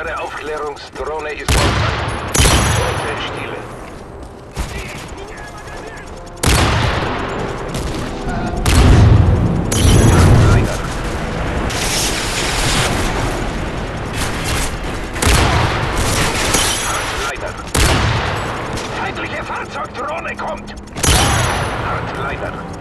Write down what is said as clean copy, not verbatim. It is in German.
Unsere Aufklärungsdrohne ist auf. Totenstille. Feindliche Fahrzeugdrohne kommt! Hardliner.